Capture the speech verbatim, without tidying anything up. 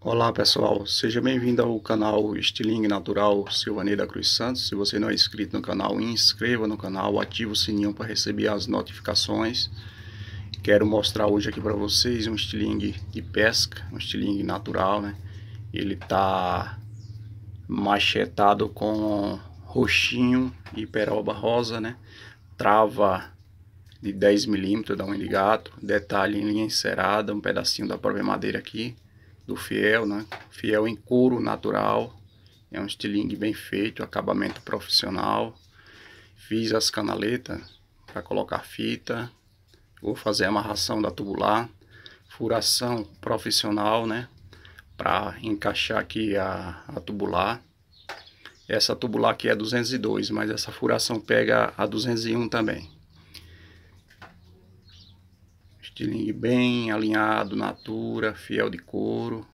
Olá pessoal, seja bem-vindo ao canal Estilingue Natural Silvanei da Cruz Santos. Se você não é inscrito no canal, inscreva no canal, ative o sininho para receber as notificações. Quero mostrar hoje aqui para vocês um estilingue de pesca, um estilingue natural, né? Ele tá machetado com roxinho e peroba rosa, né? Trava de dez milímetros da unha de gato, detalhe em linha encerada, um pedacinho da própria madeira aqui do fiel, né? Fiel em couro natural, é um estilingue bem feito, acabamento profissional. Fiz as canaletas para colocar fita, vou fazer a amarração da tubular, furação profissional, né? Para encaixar aqui a, a tubular. Essa tubular aqui é duzentos e dois, mas essa furação pega a duzentos e um também. Estilingue bem alinhado, natura, fiel de couro.